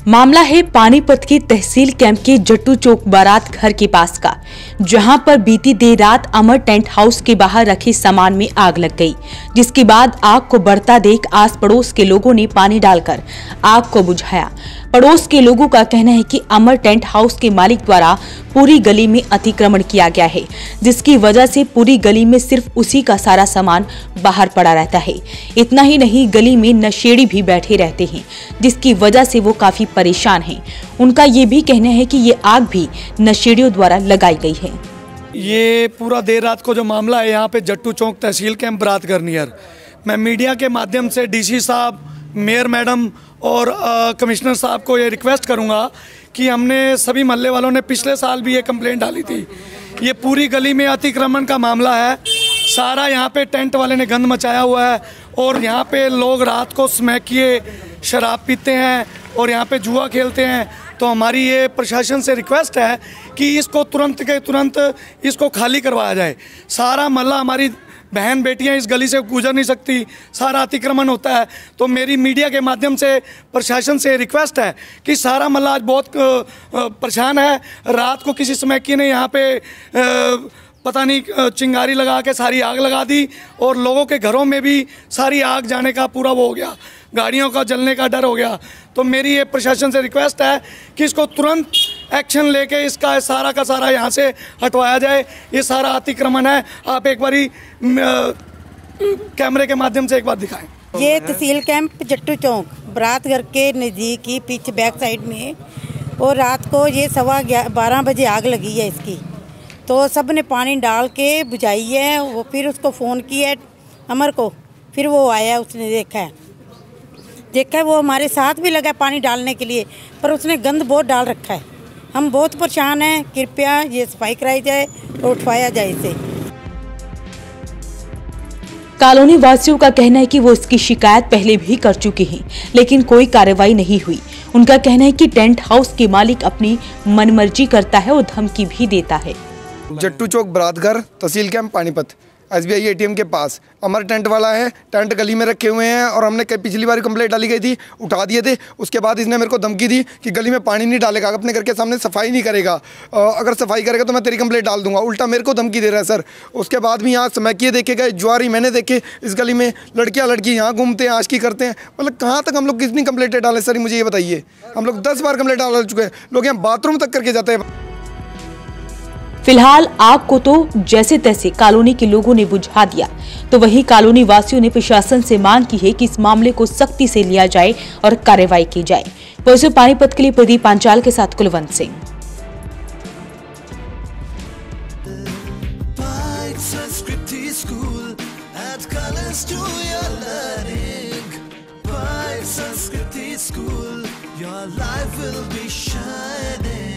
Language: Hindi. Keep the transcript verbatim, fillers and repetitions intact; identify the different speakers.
Speaker 1: मामला है पानीपत के तहसील कैंप के जट्टू चौक बारात घर के पास का, जहां पर बीती देर रात अमर टेंट हाउस के बाहर रखे सामान में आग लग गई, जिसके बाद आग को बढ़ता देख आस पड़ोस के लोगों ने पानी डालकर आग को बुझाया। पड़ोस के लोगों का कहना है कि अमर टेंट हाउस के मालिक द्वारा पूरी गली में अतिक्रमण किया गया है, जिसकी वजह से पूरी गली में सिर्फ उसी का सारा सामान बाहर पड़ा रहता है। इतना ही नहीं, गली में नशेड़ी भी बैठे रहते हैं, जिसकी वजह से वो काफी परेशान हैं। उनका ये भी कहना है कि ये आग भी नशेड़ियों द्वारा लगाई गई है।
Speaker 2: ये पूरा देर रात को जो मामला है यहाँ पे जट्टू चौक तहसील कैंप बारात घर नियर, मैं मीडिया के माध्यम से डीसी साहब, मेयर मैडम और कमिश्नर साहब को ये रिक्वेस्ट करूँगा कि हमने सभी मोहल्ले वालों ने पिछले साल भी ये कंप्लेंट डाली थी। ये पूरी गली में अतिक्रमण का मामला है, सारा यहाँ पे टेंट वाले ने गंद मचाया हुआ है और यहाँ पे लोग रात को स्मैक किए शराब पीते हैं और यहाँ पे जुआ खेलते हैं। तो हमारी ये प्रशासन से रिक्वेस्ट है कि इसको तुरंत के तुरंत इसको खाली करवाया जाए। सारा मोहल्ला, हमारी बहन बेटियां इस गली से गुजर नहीं सकती, सारा अतिक्रमण होता है। तो मेरी मीडिया के माध्यम से प्रशासन से रिक्वेस्ट है कि सारा मोहल्ला आज बहुत परेशान है। रात को किसी स्मैकी ने यहाँ पे पता नहीं चिंगारी लगा के सारी आग लगा दी और लोगों के घरों में भी सारी आग जाने का पूरा वो हो गया, गाड़ियों का जलने का डर हो गया। तो मेरी ये प्रशासन से रिक्वेस्ट है कि इसको तुरंत एक्शन लेके इसका सारा का सारा यहाँ से हटवाया जाए। ये सारा अतिक्रमण है, आप एक बारी कैमरे के माध्यम से एक बार दिखाएं।
Speaker 3: ये तहसील कैंप जट्टू चौक बारात घर के नज़दीक ही पीछे बैक साइड में, और रात को ये सवा बारह बजे आग लगी है इसकी। तो सब ने पानी डाल के बुझाई है, वो फिर उसको फ़ोन किया है अमर को, फिर वो आया, उसने देखा है देखा है वो हमारे साथ भी लगा पानी डालने के लिए, पर उसने गंद बहुत डाल रखा है। हम बहुत परेशान हैं, कृपया ये सफाई कराई जाए और उठवाया जाए इसे।
Speaker 1: कॉलोनी वासियों का कहना है कि वो इसकी शिकायत पहले भी कर चुके हैं, लेकिन कोई कार्रवाई नहीं हुई। उनका कहना है कि टेंट हाउस के मालिक अपनी मनमर्जी करता है और धमकी भी देता है।
Speaker 4: जट्टू चौक बारात घर Tehsil camp Panipat S B I A T M के पास अमर टेंट वाला है। टेंट गली में रखे हुए हैं और हमने पिछली बार कंप्लेंट डाली गई थी, उठा दिए थे। उसके बाद इसने मेरे को धमकी दी कि गली में पानी नहीं डालेगा, अपने घर के सामने सफाई नहीं करेगा, अगर सफाई करेगा तो मैं तेरी कंप्लेंट डाल दूंगा। उल्टा मेरे को धमकी दे रहा है सर। उसके बाद भी यहाँ स्मैकिए देखे गए, जुआरी मैंने देखे इस गली में, लड़कियाँ लड़की यहाँ घूमते हैं, आशिकी करते हैं। मतलब कहाँ तक हम लोग कितनी कंप्लेंटें डालें सर, मुझे ये बताइए। हम लोग दस बार कंप्लेंट डाल चुके हैं, लोग यहाँ बाथरूम तक करके जाते हैं।
Speaker 1: फिलहाल आग को तो जैसे तैसे कॉलोनी के लोगों ने बुझा दिया, तो वहीं कॉलोनी वासियों ने प्रशासन से मांग की है कि इस मामले को सख्ती से लिया जाए और कार्रवाई की जाए। वैसे पानीपत के लिए प्रदीप पांचाल के साथ Kulwant Singh.
Speaker 5: Your life will be shining.